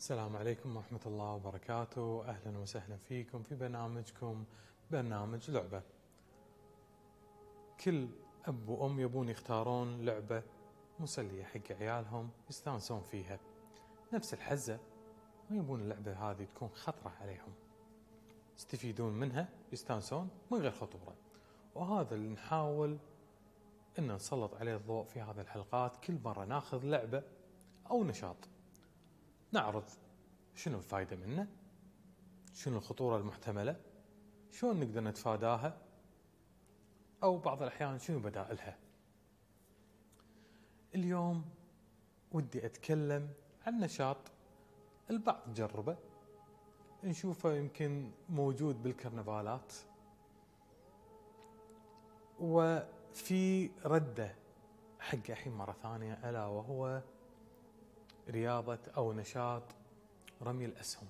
السلام عليكم ورحمة الله وبركاته. أهلا وسهلا فيكم في برنامجكم برنامج لعبة. كل أب وأم يبون يختارون لعبة مسلية حق عيالهم يستانسون فيها نفس الحزة، ويبون اللعبة هذه تكون خطرة عليهم يستفيدون منها يستانسون من غير خطورة. وهذا اللي نحاول أن نسلط عليه الضوء في هذه الحلقات. كل مرة ناخذ لعبة أو نشاط نعرض شنو الفائدة منه، شنو الخطورة المحتملة، شلون نقدر نتفاداها، أو بعض الأحيان شنو بدائلها. اليوم ودي أتكلم عن نشاط البعض جربه، نشوفه يمكن موجود بالكرنفالات وفي ردة حق الحين مرة ثانية، ألا وهو رياضة أو نشاط رمي الأسهم.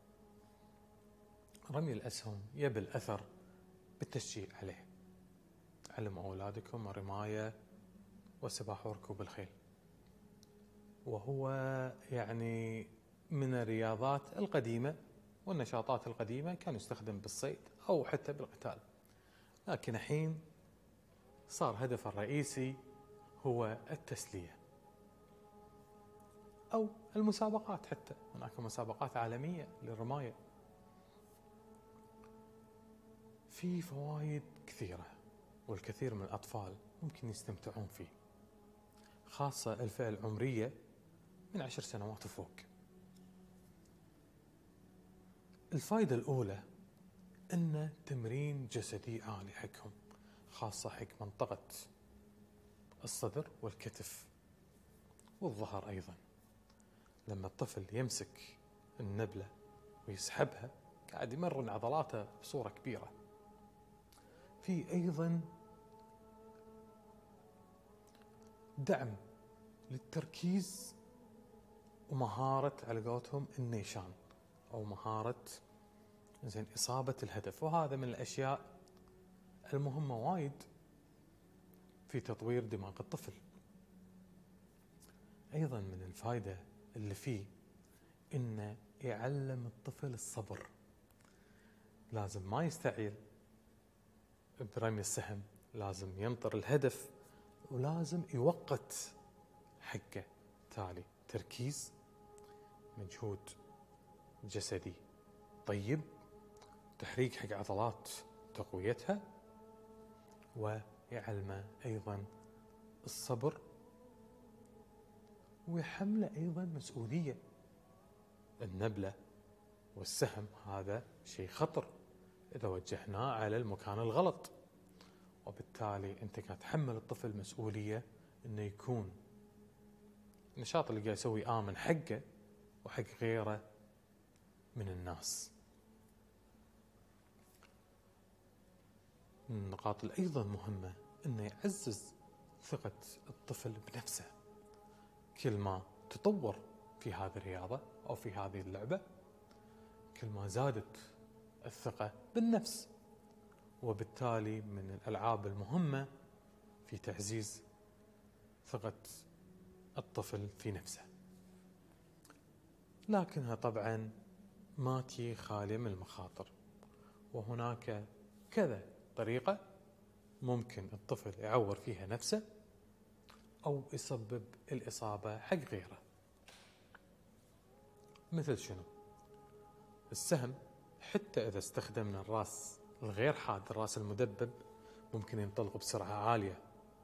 رمي الأسهم يبي الأثر بالتشجيع عليه. علموا أولادكم الرماية والسباحة وركوب الخيل، وهو يعني من الرياضات القديمة والنشاطات القديمة، كان يستخدم بالصيد أو حتى بالقتال، لكن الحين صار هدفه الرئيسي هو التسلية أو المسابقات. حتى هناك مسابقات عالمية للرماية. في فوائد كثيرة والكثير من الأطفال ممكن يستمتعون فيه، خاصة الفئة العمرية من 10 سنوات وفوق. الفائدة الأولى أنه تمرين جسدي عالي حقهم، خاصة حق منطقة الصدر والكتف والظهر أيضا. لما الطفل يمسك النبلة ويسحبها قاعد يمرن عضلاته بصورة كبيرة. في أيضا دعم للتركيز ومهارة على قولتهم النيشان أو مهارة إصابة الهدف، وهذا من الأشياء المهمة وايد في تطوير دماغ الطفل. أيضا من الفائدة اللي فيه إنه يعلم الطفل الصبر. لازم ما يستعجل برمي السهم، لازم ينطر الهدف، ولازم يوقت حقه. تالي تركيز، مجهود جسدي طيب، تحريك حق عضلات تقويتها، ويعلمه أيضا الصبر، ويحمله أيضا مسؤولية. النبلة والسهم هذا شيء خطر إذا وجهناه على المكان الغلط، وبالتالي أنت قاعد تحمل الطفل مسؤولية إنه يكون النشاط اللي قاعد يسوي آمن حقه وحق غيره من الناس. من النقاط اللي أيضا مهمة إنه يعزز ثقة الطفل بنفسه. كل ما تطور في هذه الرياضة أو في هذه اللعبة، كل ما زادت الثقة بالنفس، وبالتالي من الألعاب المهمة في تعزيز ثقة الطفل في نفسه. لكنها طبعا ما تجي خالية من المخاطر، وهناك كذا طريقة ممكن الطفل يعور فيها نفسه أو يسبب الإصابة حق غيره. مثل شنو؟ السهم حتى إذا استخدمنا الراس الغير حاد، الراس المدبب، ممكن ينطلق بسرعة عالية،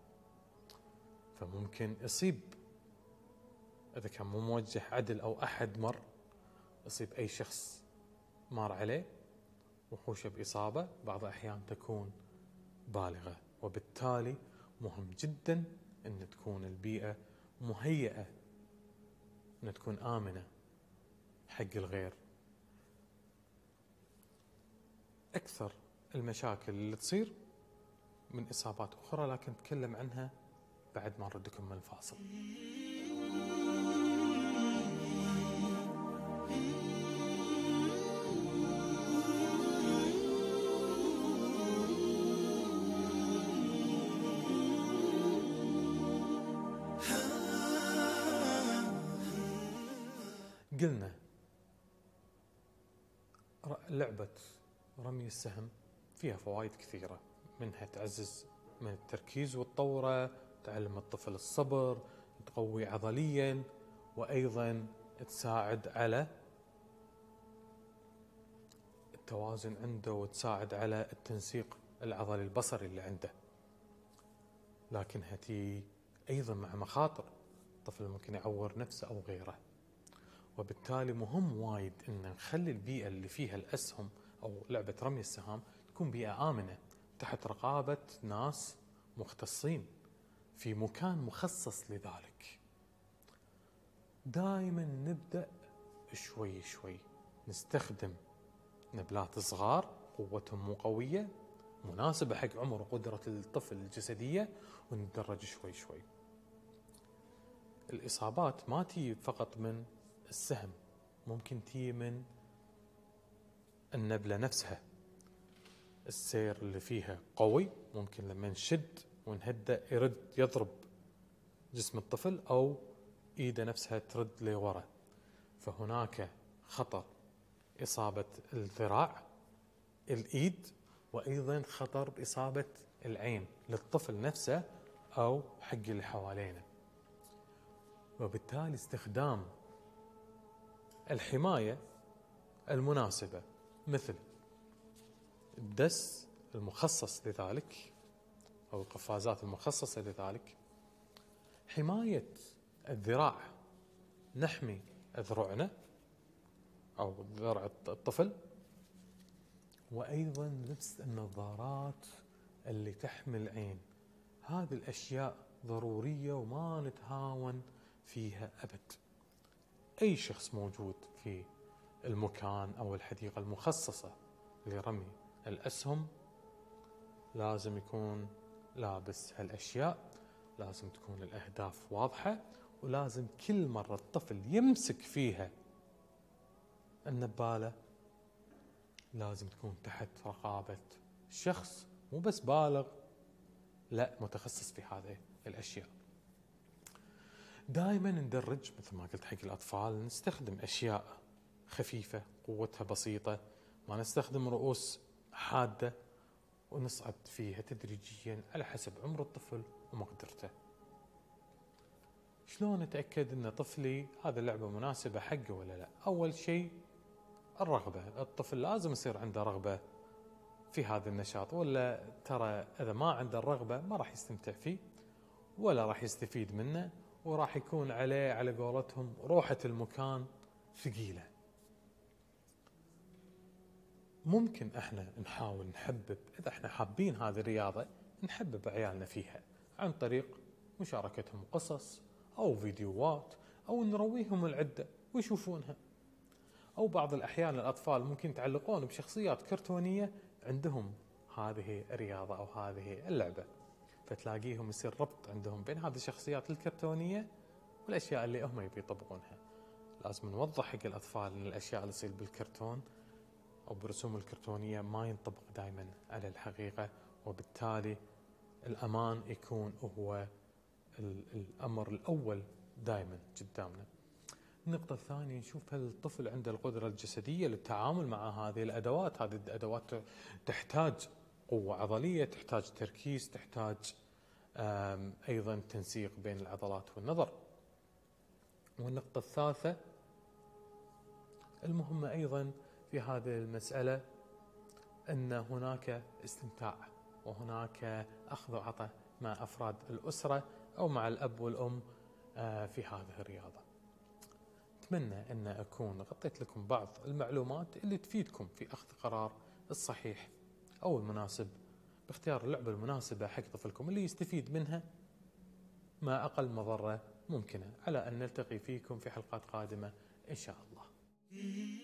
فممكن يصيب إذا كان مو موجه عدل أو أحد مر، يصيب أي شخص مار عليه وحوشه بإصابة بعض الأحيان تكون بالغة. وبالتالي مهم جدا أن تكون البيئة مهيئة، أن تكون آمنة حق الغير. أكثر المشاكل اللي تصير من إصابات أخرى، لكن نتكلم عنها بعد ما نردكم من الفاصل. قلنا لعبة رمي السهم فيها فوائد كثيرة، منها تعزز من التركيز والطورة، تعلم الطفل الصبر، تقوي عضليا، وأيضا تساعد على التوازن عنده، وتساعد على التنسيق العضلي البصري اللي عنده. لكنها تي أيضا مع مخاطر، الطفل ممكن يعور نفسه أو غيره. وبالتالي مهم وايد أن نخلي البيئة اللي فيها الأسهم أو لعبة رمي السهام تكون بيئة آمنة تحت رقابة ناس مختصين في مكان مخصص لذلك. دائما نبدأ شوي شوي، نستخدم نبلات صغار قوتهم مو قوية، مناسبة حق عمر وقدرة الطفل الجسدية، ونتدرج شوي شوي. الإصابات ما تي فقط من السهم، ممكن تي من النبلة نفسها. السير اللي فيها قوي، ممكن لما نشد ونهدأ يضرب جسم الطفل، أو إيده نفسها ترد لورا، فهناك خطر إصابة الذراع، الإيد، وأيضا خطر إصابة العين للطفل نفسه أو حق اللي حوالينا. وبالتالي استخدام الحماية المناسبة مثل الدس المخصص لذلك أو القفازات المخصصة لذلك، حماية الذراع، نحمي أذرعنا أو ذرع الطفل، وأيضا لبس النظارات اللي تحمي العين. هذه الأشياء ضرورية وما نتهاون فيها أبد. أي شخص موجود في المكان أو الحديقة المخصصة لرمي الأسهم لازم يكون لابس هالأشياء، لازم تكون الأهداف واضحة، ولازم كل مرة الطفل يمسك فيها النبالة لازم تكون تحت رقابة شخص مو بس بالغ، لا متخصص في هذه الأشياء. دائما ندرج مثل ما قلت حق الأطفال، نستخدم أشياء خفيفة قوتها بسيطة، ما نستخدم رؤوس حادة، ونصعد فيها تدريجيا على حسب عمر الطفل ومقدرته. شلون أتأكد أن طفلي هذه اللعبة مناسبة حقه ولا لا؟ أول شيء الرغبة، الطفل لازم يصير عنده رغبة في هذا النشاط، ولا ترى إذا ما عنده الرغبة ما راح يستمتع فيه ولا راح يستفيد منه، وراح يكون عليه على قولتهم روحة المكان ثقيلة. ممكن احنا نحاول نحبب، إذا احنا حابين هذه الرياضة نحبب عيالنا فيها عن طريق مشاركتهم قصص أو فيديوهات، أو نرويهم العدة ويشوفونها. أو بعض الأحيان الأطفال ممكن يتعلقون بشخصيات كرتونية عندهم هذه الرياضة أو هذه اللعبة، فتلاقيهم يصير ربط عندهم بين هذه الشخصيات الكرتونية والأشياء اللي هم يبي يطبقونها. لازم نوضح حق الأطفال أن الأشياء اللي تصير بالكرتون أو بالرسوم الكرتونية ما ينطبق دائما على الحقيقة، وبالتالي الأمان يكون هو الأمر الأول دائما قدامنا. النقطة الثانية، نشوف هل الطفل عنده القدرة الجسدية للتعامل مع هذه الأدوات. هذه الأدوات تحتاج قوة عضلية، تحتاج تركيز، تحتاج أيضا تنسيق بين العضلات والنظر. والنقطة الثالثة المهمة أيضا في هذه المسألة أن هناك استمتاع وهناك أخذ وعطاء مع أفراد الأسرة أو مع الأب والأم في هذه الرياضة. أتمنى أن أكون غطيت لكم بعض المعلومات اللي تفيدكم في أخذ قرار الصحيح أو المناسب باختيار اللعبة المناسبة حق طفلكم اللي يستفيد منها ما أقل مضرة ممكنة. على أن نلتقي فيكم في حلقات قادمة إن شاء الله.